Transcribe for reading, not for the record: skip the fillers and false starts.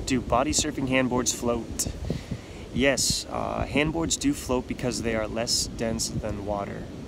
Do body surfing handboards float? Yes, handboards do float because they are less dense than water.